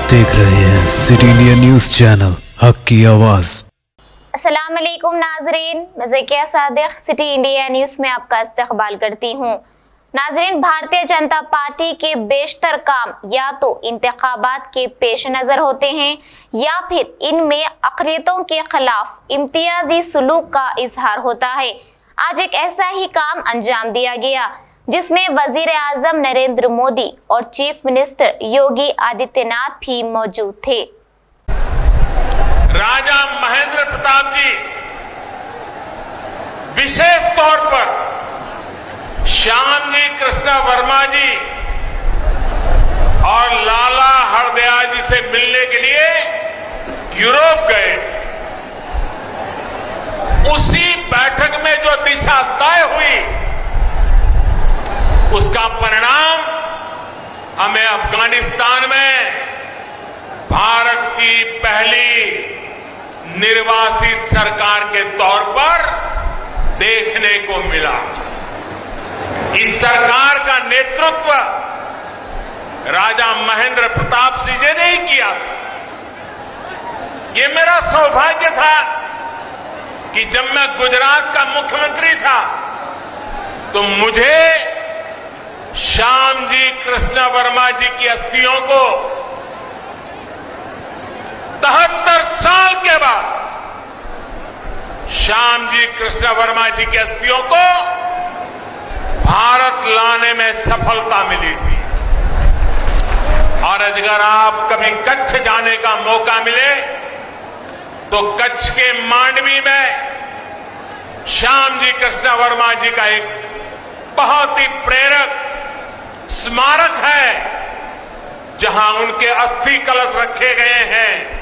देख रहे हैं सिटी इंडिया न्यूज चैनल, हक की आवाज। अस्सलाम वालेकुम नाजरीन, मैं Zakia Sadiq city India news में आपका इस्तकबाल करती हूँ। नाजरीन, भारतीय जनता पार्टी के बेशतर काम या तो इंतखाबात के पेश नजर होते हैं या फिर इनमें अक़लियतों के खिलाफ इम्तियाजी सलूक का इजहार होता है। आज एक ऐसा ही काम अंजाम दिया गया जिसमें वजीर आजम नरेंद्र मोदी और चीफ मिनिस्टर योगी आदित्यनाथ भी मौजूद थे। राजा महेंद्र प्रताप जी विशेष तौर पर श्यामजी कृष्ण वर्मा जी और लाला हरदयाल जी से मिलने के लिए यूरोप गए थे। उसी बैठक में जो दिशा तय हुई उसका परिणाम हमें अफगानिस्तान में भारत की पहली निर्वासित सरकार के तौर पर देखने को मिला। इस सरकार का नेतृत्व राजा महेंद्र प्रताप सिंह जी ने ही किया था। ये मेरा सौभाग्य था कि जब मैं गुजरात का मुख्यमंत्री था तो मुझे श्यामजी कृष्ण वर्मा जी की अस्थियों को 73 साल के बाद श्यामजी कृष्ण वर्मा जी की अस्थियों को भारत लाने में सफलता मिली थी। और अगर आप कभी कच्छ जाने का मौका मिले तो कच्छ के मांडवी में श्यामजी कृष्ण वर्मा जी का एक बहुत ही प्रेरक स्मारक है जहां उनके अस्थि कलश रखे गए हैं।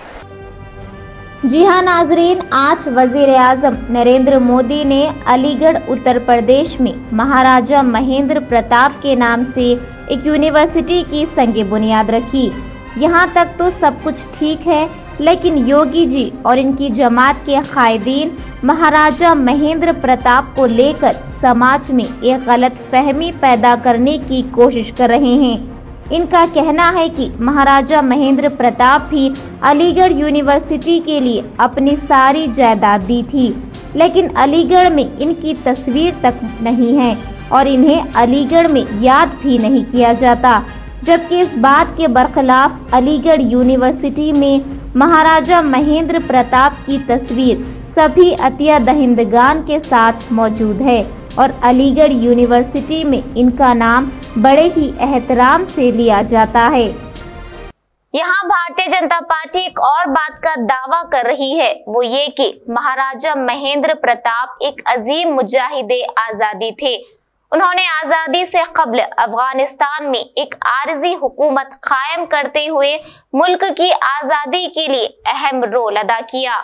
जी हाँ नाजरीन, आज वजीर आजम नरेंद्र मोदी ने अलीगढ़ उत्तर प्रदेश में महाराजा महेंद्र प्रताप के नाम से एक यूनिवर्सिटी की संग बुनियाद रखी। यहाँ तक तो सब कुछ ठीक है, लेकिन योगी जी और इनकी जमात के कायदीन महाराजा महेंद्र प्रताप को लेकर समाज में एक गलत फहमी पैदा करने की कोशिश कर रहे हैं। इनका कहना है कि महाराजा महेंद्र प्रताप भी अलीगढ़ यूनिवर्सिटी के लिए अपनी सारी जायदाद दी थी, लेकिन अलीगढ़ में इनकी तस्वीर तक नहीं है और इन्हें अलीगढ़ में याद भी नहीं किया जाता। जबकि इस बात के बरखिलाफ अलीगढ़ यूनिवर्सिटी में महाराजा महेंद्र प्रताप की तस्वीर सभी अतिया दहिंदगान के साथ मौजूद है और अलीगढ़ यूनिवर्सिटी में इनका नाम बड़े ही एहतराम से लिया जाता है। यहाँ भारतीय जनता पार्टी एक और बात का दावा कर रही है, वो ये कि महाराजा महेंद्र प्रताप एक अजीम मुजाहिदे आजादी थे। उन्होंने आजादी से कब्ल अफगानिस्तान में एक आरजी हुकूमत कायम करते हुए मुल्क की आजादी के लिए अहम रोल अदा किया।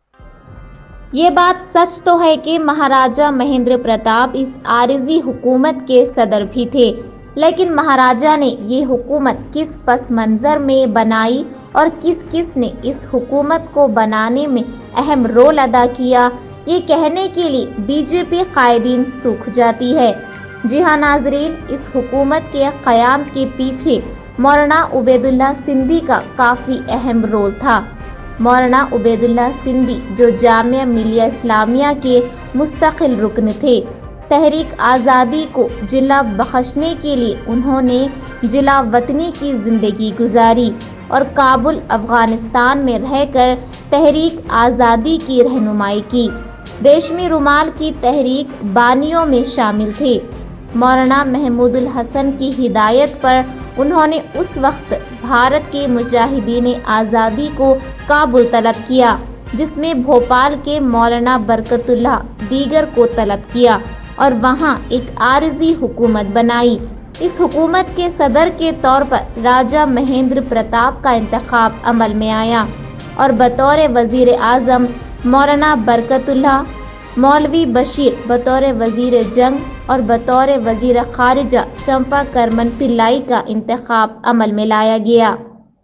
ये बात सच तो है कि महाराजा महेंद्र प्रताप इस आरजी हुकूमत के सदर भी थे, लेकिन महाराजा ने ये हुकूमत किस पस मंजर में बनाई और किस किस ने इस हुकूमत को बनाने में अहम रोल अदा किया, ये कहने के लिए बीजेपी कायदीन सूख जाती है। जी हाँ नाजरीन, इस हुकूमत के क़याम के पीछे मौलाना उबैदुल्लाह सिंधी का काफ़ी अहम रोल था। मौलाना उबैदुल्लाह सिंधी जो जामिया मिलिया इस्लामिया के मुस्तकिल रुकन थे। तहरीक आज़ादी को जिला बख्शने के लिए उन्होंने जिला वतनी की ज़िंदगी गुजारी और काबुल अफ़गानिस्तान में रहकर तहरीक आज़ादी की रहनुमाई की। रेशमी रुमाल की तहरीक बानियों में शामिल थे। मौलाना महमूदुल हसन की हिदायत पर उन्होंने उस वक्त भारत के मुजाहिदीन आज़ादी को काबुल तलब किया, जिसमें भोपाल के मौलाना बरकतुल्लाह दीगर को तलब किया और वहां एक आरजी हुकूमत बनाई। इस हुकूमत के सदर के तौर पर राजा महेंद्र प्रताप का इंतखाब अमल में आया और बतौर वजीर आज़म मौलाना बरकतुल्लाह, मौलवी बशीर बतौर वजीर जंग और बतौर वजीर खारिजा चंपा करमन पिल्लाई का इंतखाब अमल में लाया गया।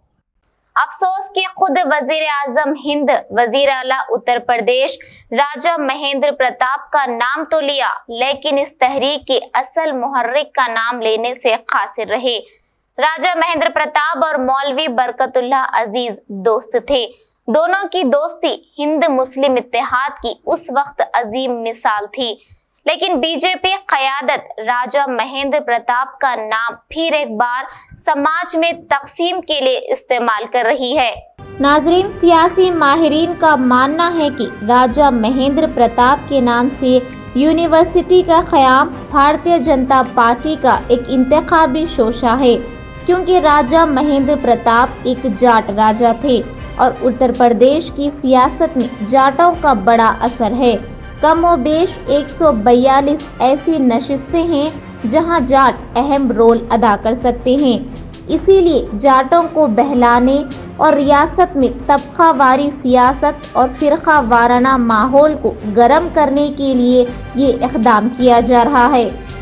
अफसोस कि खुद वजीर आजम हिंद, वजीर आला उत्तर प्रदेश राजा महेंद्र प्रताप का नाम तो लिया, लेकिन इस तहरीक के असल मुहर्रिक का नाम लेने से कासिर रहे। राजा महेंद्र प्रताप और मौलवी बरकतुल्लाह अजीज दोस्त थे। दोनों की दोस्ती हिंद मुस्लिम इत्तेहाद की उस वक्त अजीम मिसाल थी, लेकिन बीजेपी क़यादत राजा महेंद्र प्रताप का नाम फिर एक बार समाज में तक़सीम के लिए इस्तेमाल कर रही है। नाजरीन, सियासी माहिरीन का मानना है कि राजा महेंद्र प्रताप के नाम से यूनिवर्सिटी का क़याम भारतीय जनता पार्टी का एक इंतखाबी शोशा है, क्योंकि राजा महेंद्र प्रताप एक जाट राजा थे और उत्तर प्रदेश की सियासत में जाटों का बड़ा असर है। कमोबेश 142 ऐसी नशिस्तें हैं जहां जाट अहम रोल अदा कर सकते हैं। इसीलिए जाटों को बहलाने और रियासत में तबकावारी सियासत और फिरका वाराना माहौल को गर्म करने के लिए ये इक़दाम किया जा रहा है।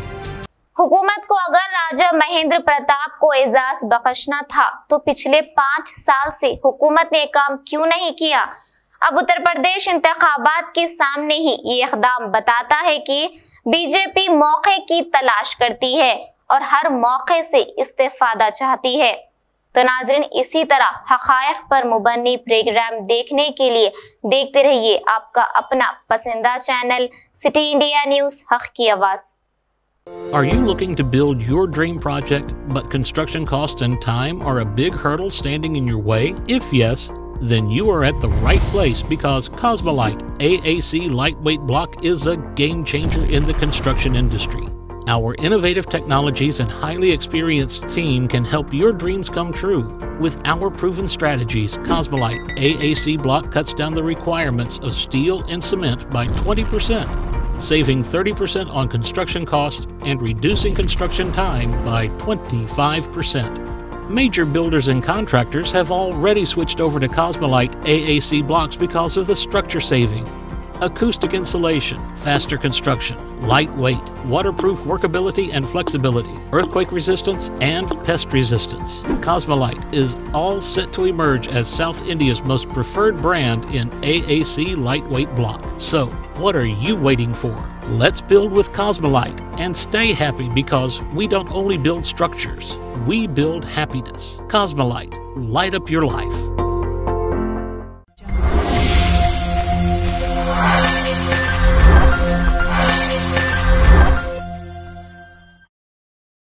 हुकूमत को अगर राजा महेंद्र प्रताप को एजाज बख्शना था तो पिछले 5 साल से हुकूमत ने काम क्यों नहीं किया? अब उत्तर प्रदेश इंतखाबात के सामने ही ये इक़दाम बताता है कि बीजेपी मौके की तलाश करती है और हर मौके से इस्तेफादा चाहती है। तो नाज़रीन, इसी तरह हक़ाइक़ पर मुबन्नी प्रोग्राम देखने के लिए देखते रहिए आपका अपना पसंदीदा चैनल सिटी इंडिया न्यूज़, हक़ की आवाज़। Are you looking to build your dream project, but construction costs and time are a big hurdle standing in your way? If yes, then you are at the right place, because Cosmolite AAC lightweight block is a game changer in the construction industry. Our innovative technologies and highly experienced team can help your dreams come true. With our proven strategies, Cosmolite AAC block cuts down the requirements of steel and cement by 20%, saving 30% on construction costs and reducing construction time by 25%. Major builders and contractors have already switched over to Cosmolite AAC blocks because of the structure saving, acoustic insulation, faster construction, lightweight, waterproof workability and flexibility, earthquake resistance, and pest resistance. Cosmolite is all set to emerge as South India's most preferred brand in AAC lightweight block. So, what are you waiting for? Let's build with Cosmolite and stay happy, because we don't only build structures, we build happiness. Cosmolite, light up your life.